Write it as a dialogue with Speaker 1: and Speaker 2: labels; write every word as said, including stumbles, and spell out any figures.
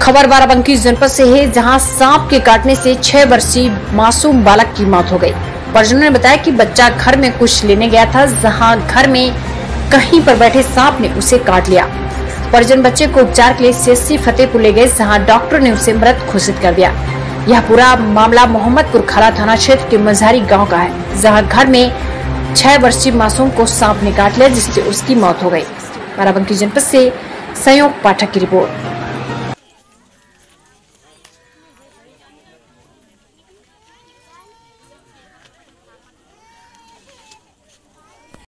Speaker 1: खबर बाराबंकी जनपद से है, जहां सांप के काटने से छह वर्षीय मासूम बालक की मौत हो गई। परिजनों ने बताया कि बच्चा घर में कुछ लेने गया था, जहां घर में कहीं पर बैठे सांप ने उसे काट लिया। परिजन बच्चे को उपचार के लिए सीएचसी फतेहपुर ले गए, जहां डॉक्टर ने उसे मृत घोषित कर दिया। यह पूरा मामला मोहम्मदपुर खाला थाना क्षेत्र के मझारी गाँव का है, जहाँ घर में छह वर्षीय मासूम को सांप ने काट लिया, जिससे उसकी मौत हो गई। बाराबंकी जनपद से संयोग पाठक की रिपोर्ट।